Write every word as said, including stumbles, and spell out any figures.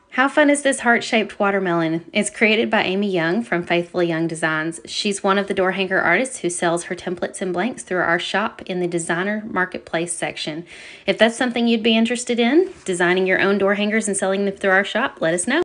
How fun is this heart-shaped watermelon? It's created by Amy Young from Faithfully Young Designs. She's one of the door hanger artists who sells her templates and blanks through our shop in the designer marketplace section. If that's something you'd be interested in, designing your own door hangers and selling them through our shop, let us know.